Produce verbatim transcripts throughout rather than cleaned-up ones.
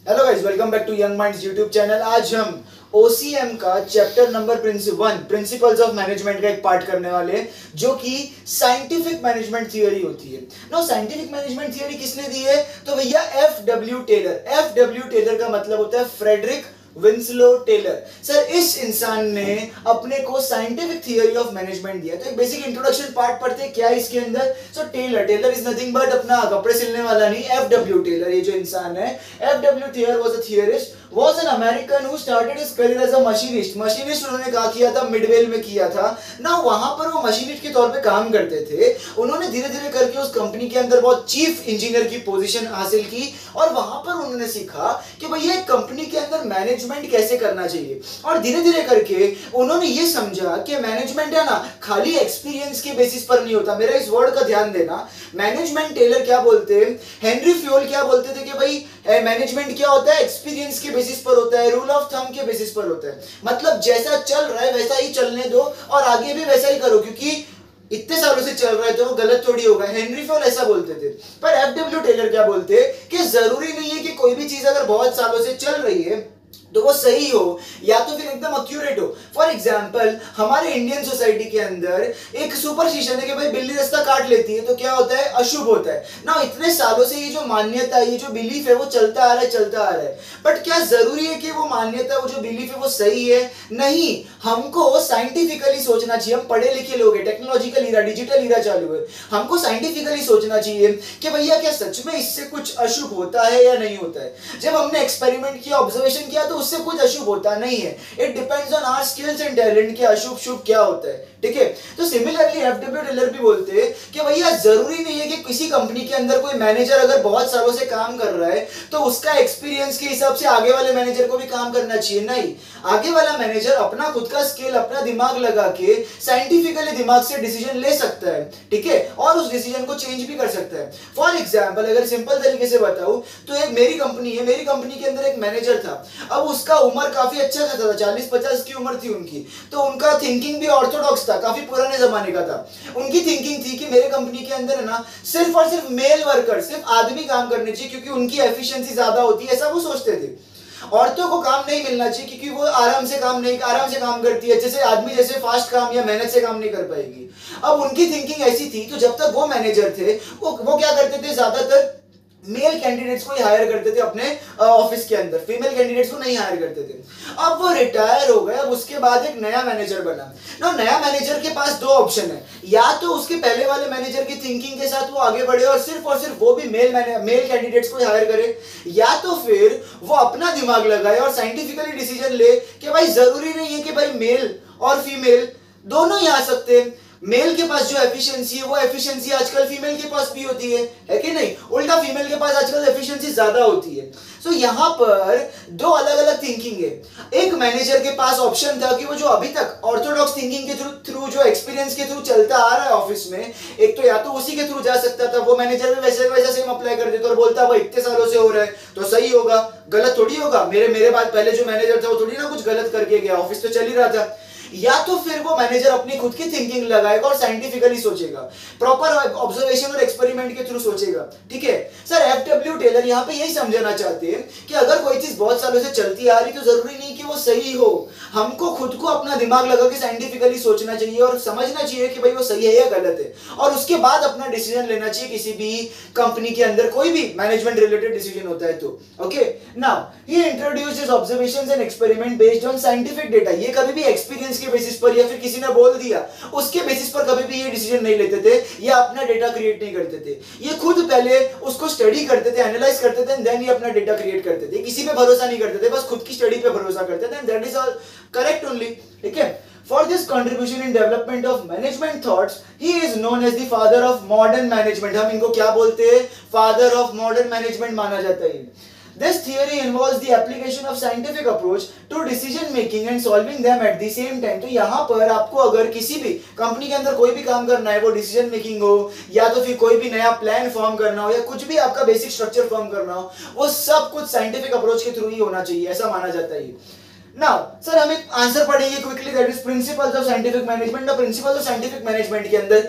Hello guys, welcome back to Young Minds YouTube channel. आज हम OCM का chapter number one principles of management का एक part करने वाले हैं, जो कि साइंटिफिक मैनेजमेंट थियरी होती है। नो साइंटिफिक मैनेजमेंट थियरी किसने दी है? तो भैया F W Taylor. F W Taylor का मतलब होता है फ्रेडरिक विंसलो टेलर। सर, इस इंसान ने अपने को साइंटिफिक थियरी ऑफ मैनेजमेंट दिया। तो एक बेसिक इंट्रोडक्शन पार्ट पढ़ते हैं क्या है इसके अंदर। So Taylor Taylor is nothing but अपना कपड़े सिलने वाला नहीं, एफ डब्ल्यू टेलर ये जो इंसान है, F W Taylor was a theorist, was an American who started his career as a machinist। Machinist उन्होंने कहा किया था, मिडवेल में किया था ना। वहां पर वो मशीनिस्ट के तौर पे काम करते थे। उन्होंने धीरे धीरे करके उस कंपनी के अंदर बहुत चीफ इंजीनियर की पोजीशन हासिल की और वहां पर उन्होंने सीखा कि भैया एक कंपनी के अंदर मैनेजमेंट कैसे करना चाहिए। और धीरे धीरे करके उन्होंने ये समझा कि मैनेजमेंट है ना, खाली एक्सपीरियंस के बेसिस पर नहीं होता। मेरा इस वर्ड का ध्यान देना। मैनेजमेंट टेलर क्या बोलते हैं, हेनरी फ्योल क्या बोलते थे कि भाई मैनेजमेंट क्या होता है, एक्सपीरियंस के बेसिस पर होता है, रूल ऑफ थंब के बेसिस पर होता है। मतलब जैसा चल रहा है वैसा ही चलने दो और आगे भी वैसा ही करो, क्योंकि इतने सालों से चल रहा है तो वो गलत थोड़ी होगा। हेनरी फ्योल ऐसा बोलते थे। पर एफ डब्ल्यू टेलर क्या बोलते हैं कि जरूरी नहीं है कि कोई भी चीज अगर बहुत सालों से चल रही है तो वो सही हो या तो फिर एकदम एक्यूरेट हो। फॉर एग्जाम्पल, हमारे इंडियन सोसाइटी के अंदर एक सुपरस्टिशन है कि भाई बिल्ली रास्ता काट लेती है तो क्या होता है, अशुभ होता है ना। इतने सालों से ये जो मान्यता है, ये जो बिलीफ है वो चलता आ रहा है चलता आ रहा है। बट क्या जरूरी है कि वो मान्यता, वो जो बिलीफ है वो सही है? नहीं, हमको साइंटिफिकली सोचना चाहिए। हम पढ़े लिखे लोग हैं, टेक्नोलॉजिकल ईरा, डिजिटल ईरा चालू है, हमको साइंटिफिकली सोचना चाहिए कि भैया क्या सच में इससे कुछ अशुभ होता है या नहीं होता है। जब हमने एक्सपेरिमेंट किया, ऑब्जर्वेशन किया, तो उससे कुछ अशुभ होता नहीं है। It depends on our skills and talent कि अशुभ शुभ क्या होता है। ठीक है, तो सिमिलरली एफ डब्ल्यू टेलर भी बोलते हैं कि भैया जरूरी नहीं है कि किसी कंपनी के अंदर कोई मैनेजर अगर बहुत सालों से काम कर रहा है तो उसका एक्सपीरियंस के हिसाब से आगे वाले मैनेजर को भी काम करना चाहिए। नहीं, आगे वाला मैनेजर अपना खुद का स्किल, अपना दिमाग लगा के साइंटिफिकली दिमाग से डिसीजन ले सकता है। ठीक है, और उस डिसीजन को चेंज भी कर सकता है। फॉर एग्जाम्पल, अगर सिंपल तरीके से बताऊं तो एक मेरी कंपनी है, मेरी कंपनी के अंदर एक मैनेजर था। अब उसका उम्र काफी अच्छा खासा था, चालीस पचास की उम्र थी उनकी। तो उनका थिंकिंग भी ऑर्थोडॉक्स था, काफी पुराने जमाने का था। उनकी थिंकिंग थी कि मेरे कंपनी के अंदर है ना, सिर्फ और सिर्फ मेल वर्कर, सिर्फ आदमी काम करने चाहिए, क्योंकि उनकी एफिशिएंसी ज्यादा होती है, ऐसा वो सोचते थे। औरतों को काम नहीं मिलना चाहिए क्योंकि वो आराम से काम नहीं आराम से काम करती है, जैसे आदमी जैसे फास्ट काम या मेहनत से काम नहीं कर पाएगी। अब उनकी थिंकिंग ऐसी थी, तो जब तक वो मैनेजर थे वो वो क्या करते थे, ज्यादातर मेल कैंडिडेट्स को ही हायर करते थे अपने ऑफिस के अंदर, फीमेल कैंडिडेट्स को नहीं हायर करते थे। अब वो रिटायर हो गए। अब उसके बाद एक नया मैनेजर बना ना। नया मैनेजर के पास दो ऑप्शन है, या तो उसके पहले वाले मैनेजर की थिंकिंग के साथ वो आगे बढ़े और सिर्फ और सिर्फ वो भी मेल मेल कैंडिडेट्स को हायर करे, या तो फिर वो अपना दिमाग लगाए और साइंटिफिकली डिसीजन ले कि भाई जरूरी नहीं है कि भाई मेल और फीमेल दोनों ही आ सकते हैं। मेल के पास जो एफिशिएंसी है वो एफिशिएंसी आजकल फीमेल के पास भी होती है, है कि नहीं? उल्टा फीमेल के पास आजकल एफिशिएंसी ज्यादा होती है। सो so, यहाँ पर दो अलग अलग थिंकिंग है। एक मैनेजर के पास ऑप्शन था कि वो जो अभी तक ऑर्थोडॉक्स थिंकिंग के थ्रू थ्रू जो एक्सपीरियंस के थ्रू चलता आ रहा है ऑफिस में, एक तो या तो उसी के थ्रू जा सकता था। वो मैनेजर भी वैसे वैसा सेम अप्लाई कर देता और बोलता भाई इतने सालों से हो रहा है तो सही होगा, गलत थोड़ी होगा। मेरे मेरे बाद पहले जो मैनेजर था वो थोड़ी ना कुछ गलत करके गया, ऑफिस तो चल ही रहा था। या तो फिर वो मैनेजर अपनी खुद की थिंकिंग लगाएगा और साइंटिफिकली सोचेगा, प्रॉपर ऑब्जर्वेशन और एक्सपेरिमेंट के थ्रू सोचेगा। ठीक है सर, एफ डब्ल्यू टेलर यहाँ पे यही समझाना चाहते हैं कि अगर कोई चीज बहुत सालों से चलती आ रही तो जरूरी नहीं कि वो सही हो। हमको खुद को अपना दिमाग लगा के साइंटिफिकली सोचना चाहिए और समझना चाहिए कि भाई वो सही है या गलत है, और उसके बाद अपना डिसीजन लेना चाहिए किसी भी कंपनी के अंदर कोई भी मैनेजमेंट रिलेटेड डिसीजन होता है तो। Okay, now he introduced his observations and experiment based on scientific data. ये कभी भी एक्सपीरियंस के बेसिस पर या फिर किसी ने बोल दिया उसके बेसिस पर कभी भी ये डिसीजन नहीं लेते थे या अपना डेटा क्रिएट नहीं करते थे। ये खुद पहले उसको स्टडी करते थे, एनालाइज करते थे, देन ये अपना डेटा क्रिएट करते थे। किसी पे भरोसा नहीं करते थे, बस खुद की स्टडी पे भरोसा करते थे, and that is all correct only. ठीक है, For this contribution in development of management thoughts, he is known as the father of modern management. हम इनको क्या बोलते हैं? Father of modern management माना जाता है। This theory involves the application of scientific approach to decision making and solving them at the same time. तो यहाँ पर आपको अगर किसी भी कंपनी के अंदर कोई भी काम करना है, वो डिसीजन मेकिंग हो या तो फिर कोई भी नया प्लान फॉर्म करना हो या कुछ भी आपका बेसिक स्ट्रक्चर फॉर्म करना हो, वो सब कुछ साइंटिफिक अप्रोच के थ्रू ही होना चाहिए, ऐसा माना जाता है। Now, सर हम एक आंसर पढ़ेंगे quickly, that is principles of scientific management. और प्रिंसिपल्स ऑफ साइंटिफिक मैनेजमेंट के अंदर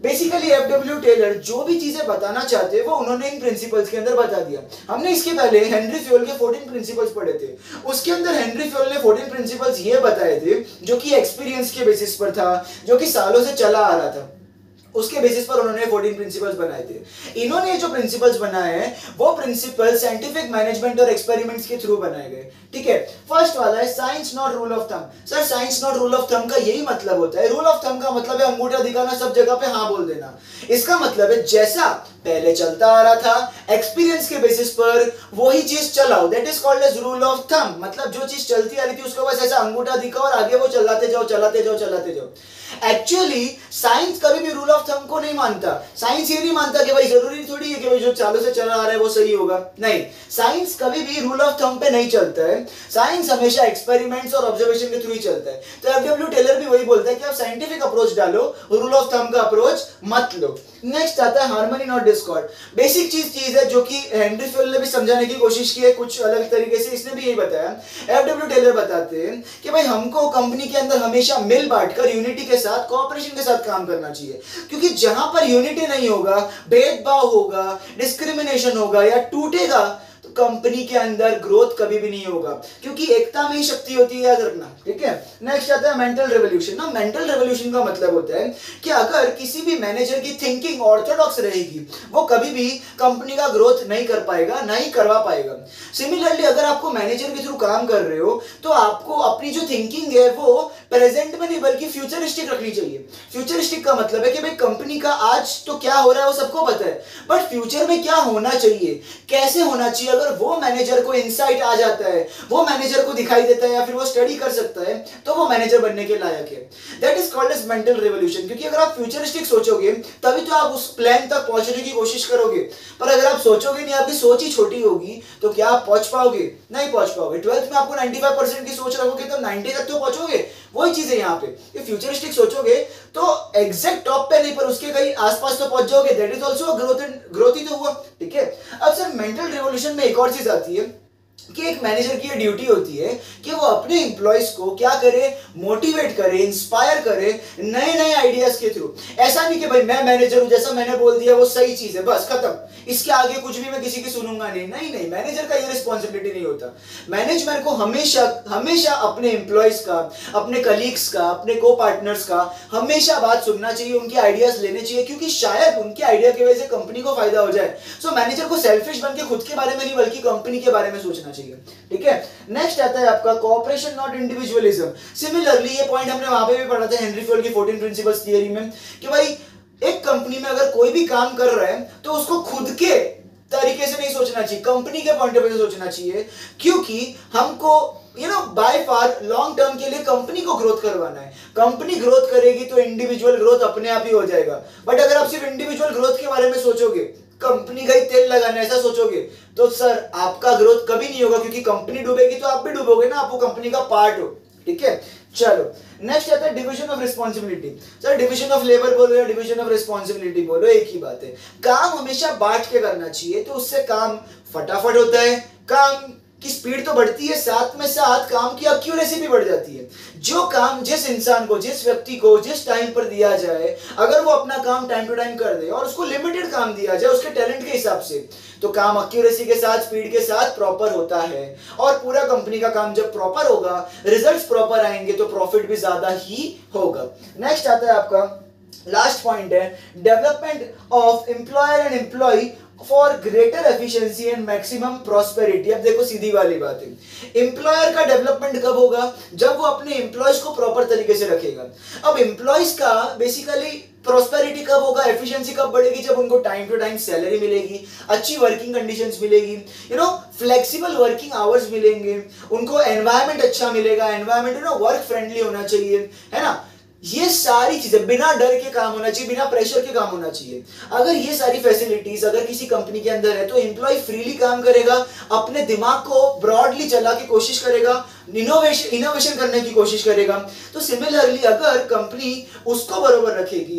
बेसिकली एफ डब्ल्यू टेलर जो भी चीजें बताना चाहते हैं वो उन्होंने इन प्रिंसिपल्स के अंदर बता दिया। हमने इसके पहले हेनरी फ्योल के फोर्टीन प्रिंसिपल्स पढ़े थे, उसके अंदर हेनरी फ्योल ने फोर्टीन प्रिंसिपल्स ये बताए थे जो कि एक्सपीरियंस के बेसिस पर था, जो कि सालों से चला आ रहा था, उसके बेसिस पर उन्होंने फोर्टीन प्रिंसिपल्स बनाए थे। इन्होंने जो प्रिंसिपल्स बनाए हैं वो प्रिंसिपल साइंटिफिक मैनेजमेंट और एक्सपेरिमेंट्स के थ्रू बनाए गए। ठीक है, फर्स्ट वाला है science not rule of thumb. Sir science not rule of thumb का यही मतलब होता है, रूल ऑफ थंब का मतलब है अंगूठा दिखाना, सब जगह पे हाँ बोल देना। इसका मतलब है जैसा पहले चलता आ रहा था एक्सपीरियंस के बेसिस पर वही चीज चलाओ, that is called as rule of thumb. मतलब जो चीज चलती आ रही थी उसको बस ऐसा अंगूठा दिखाओ और आगे वो चलाते जाओ चलाते जाओ चलाते जाओ। एक्चुअली साइंस कभी भी रूल ऑफ थंब को नहीं मानता। साइंस ये नहीं मानता कि भाई जरूरी थोड़ी है कि भाई जो चालू से चला आ रहा है वो सही होगा, नहीं, साइंस कभी भी रूल ऑफ थंब पे नहीं चलता है। साइंस हमेशा एक्सपेरिमेंट्स और ऑब्जर्वेशन के थ्रू ही चलता है। तो एफ डब्ल्यू टेलर भी वही बोलता है कि आप साइंटिफिक अप्रोच डालो, रूल ऑफ थंब का अप्रोच मत लो। नेक्स्ट आता है हार्मनी नॉट डिस्कॉर्ड। बेसिक चीज चीज है जो कि हेनरी फ्योल ने भी समझाने की कोशिश की है कुछ अलग तरीके से, इसने भी यही बताया। एफ डब्ल्यू टेलर बताते हैं कि भाई हमको कंपनी के अंदर हमेशा मिल बांटकर यूनिटी के साथ, कोऑपरेशन के साथ काम करना चाहिए, क्योंकि जहां पर यूनिटी नहीं होगा, भेदभाव होगा, डिस्क्रिमिनेशन होगा या टूटेगा, तो कंपनी के अंदर ग्रोथ कभी भी नहीं होगा, क्योंकि एकता में ही शक्ति होती है, याद रखना। ठीक है, नेक्स्ट आता है मेंटल रेवोल्यूशन। ना मेंटल रेवोल्यूशन का मतलब होता है कि अगर किसी भी मैनेजर की थिंकिंग ऑर्थोडॉक्स रहेगी वो कभी भी कंपनी का ग्रोथ नहीं कर पाएगा, नहीं करवा पाएगा। सिमिलरली अगर आपको मैनेजर के थ्रू काम कर रहे हो तो आपको अपनी जो थिंकिंग है वो प्रेजेंट में नहीं बल्कि फ्यूचरिस्टिक रखनी चाहिए। फ्यूचरिस्टिक का मतलब है कि भाई कंपनी का आज तो क्या हो रहा है वो सबको पता है, बट फ्यूचर में क्या होना चाहिए, कैसे होना चाहिए, अगर वो मैनेजर को इंसाइट आ जाता है, वो मैनेजर को दिखाई देता है या फिर वो स्टडी कर सकता है, तो वो मैनेजर बनने के लायक है। That is called as mental revolution. क्योंकि अगर आप फ्यूचरिस्टिक सोचोगे तभी तो आप उस प्लान तक पहुंचने की कोशिश करोगे, पर अगर आप सोचोगे नहीं, आपकी सोच ही छोटी होगी, तो क्या आप पहुंच पाओगे? नहीं पहुंच पाओगे। ट्वेल्थ में आपको पचानवे परसेंट की सोच रखोगे तो नब्बे तक तो पहुंचोगे। वही चीज है यहाँ पे, ये फ्यूचरिस्टिक सोचोगे तो एग्जैक्ट टॉप पे नहीं पर उसके कहीं आसपास तो पहुंच जाओगे। That is also growth and growth ही तो हुआ। ठीक है, अब सर मेंटल रिवोल्यूशन में एक और चीज आती है कि एक मैनेजर की ये ड्यूटी होती है कि वो अपने एम्प्लॉयज को क्या करे, मोटिवेट करे, इंस्पायर करे नए नए आइडियाज के थ्रू। ऐसा नहीं कि भाई मैं मैनेजर हूं, जैसा मैंने बोल दिया वो सही चीज है, बस खत्म, इसके आगे कुछ भी मैं किसी की सुनूंगा नहीं। नहीं नहीं, मैनेजर का ये रिस्पॉन्सिबिलिटी नहीं होता। मैनेजमेंट को हमेशा हमेशा अपने एम्प्लॉयज का, अपने कलीग्स का, अपने को पार्टनर्स का हमेशा बात सुनना चाहिए, उनके आइडियाज लेने चाहिए, क्योंकि शायद उनके आइडिया की वजह से कंपनी को फायदा हो जाए। सो मैनेजर को सेल्फिश बन के खुद के बारे में नहीं बल्कि कंपनी के बारे में सोचना चाहिए। ठीक है, नेक्स्ट आता है आपका कोऑपरेशन नॉट इंडिविजुअलिज्म। सिमिलरली ये पॉइंट हमने वहां पे भी पढ़ा था हेनरी फ्योल की फोर्टीन प्रिंसिपल्स थियरी में कि भाई एक कंपनी में अगर कोई भी काम कर रहा है तो उसको खुद के तरीके से नहीं सोचना चाहिए, कंपनी के पॉइंट ऑफ व्यू से सोचना चाहिए, क्योंकि हमको you know by far long term के लिए कंपनी को ग्रोथ करवाना है। कंपनी ग्रोथ करेगी तो इंडिविजुअल ग्रोथ अपने आप ही हो जाएगा। बट अगर आप सिर्फ इंडिविजुअल ग्रोथ के बारे में सोचोगे, कंपनी का ही तेल लगाना ऐसा सोचोगे, तो सर आपका ग्रोथ कभी नहीं होगा, क्योंकि कंपनी डूबेगी तो आप भी डूबोगे ना, आप वो कंपनी का पार्ट हो। ठीक है, चलो नेक्स्ट आता है division of responsibility. Sir division of labour बोलो या डिवीजन ऑफ रिस्पॉन्सिबिलिटी बोलो, एक ही बात है। काम हमेशा बांट के करना चाहिए, तो उससे काम फटाफट होता है, काम की स्पीड तो बढ़ती है, साथ में साथ काम की एक्यूरेसी भी बढ़ जाती है। जो काम जिस इंसान को, जिस व्यक्ति को जिस टाइम पर दिया जाए, अगर वो अपना काम टाइम टू टाइम कर दे और उसको लिमिटेड काम दिया जाए उसके टैलेंट के हिसाब से, तो काम एक्यूरेसी के साथ, स्पीड के साथ प्रॉपर होता है। और पूरा कंपनी का काम जब प्रॉपर होगा, रिजल्ट्स प्रॉपर आएंगे, तो प्रॉफिट भी ज्यादा ही होगा। नेक्स्ट आता है आपका लास्ट पॉइंट है development of employer and employee for greater efficiency and maximum prosperity. अब देखो सीधी वाली बात है, एम्प्लॉयर का डेवलपमेंट कब होगा? जब वो अपने एम्प्लॉयज को प्रॉपर तरीके से रखेगा। अब एम्प्लॉयज का बेसिकली प्रॉस्पेरिटी कब होगा, एफिशिएंसी कब बढ़ेगी? जब उनको टाइम टू टाइम सैलरी मिलेगी, अच्छी वर्किंग कंडीशंस मिलेगी, you know flexible working hours मिलेंगे, उनको एनवायरनमेंट अच्छा मिलेगा, environment you know work friendly होना चाहिए, है ना। ये सारी चीजें बिना डर के काम होना चाहिए, बिना प्रेशर के काम होना चाहिए। अगर ये सारी फैसिलिटीज अगर किसी कंपनी के अंदर है तो एम्प्लॉय फ्रीली काम करेगा, अपने दिमाग को ब्रॉडली चला के कोशिश करेगा, इनोवेशन इनोवेशन करने की कोशिश करेगा। तो सिमिलरली अगर कंपनी उसको बरोबर रखेगी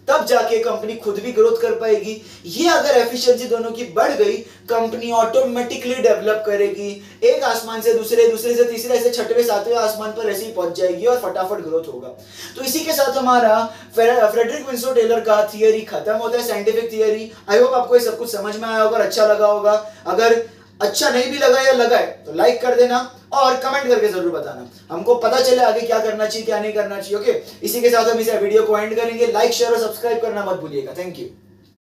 तब जाके कंपनी खुद भी ग्रोथ कर पाएगी। ये अगर एफिशिएंसी दोनों की बढ़ गई, कंपनी ऑटोमेटिकली डेवलप करेगी, एक आसमान से दूसरे, दूसरे से तीसरे, ऐसे छठवें सातवें आसमान पर ऐसे ही पहुंच जाएगी और फटाफट ग्रोथ होगा। तो इसी के साथ हमारा फ्रेडरिक विंसो टेलर का थियरी खत्म होता है, साइंटिफिक थियरी। आई होप आपको ये सब कुछ समझ में आया होगा, अच्छा लगा होगा। अगर अच्छा नहीं भी लगा या लगा है तो लाइक कर देना और कमेंट करके जरूर बताना, हमको पता चले आगे क्या करना चाहिए क्या नहीं करना चाहिए। ओके, इसी के साथ हम इस वीडियो को एंड करेंगे। लाइक शेयर और सब्सक्राइब करना मत भूलिएगा। Thank you.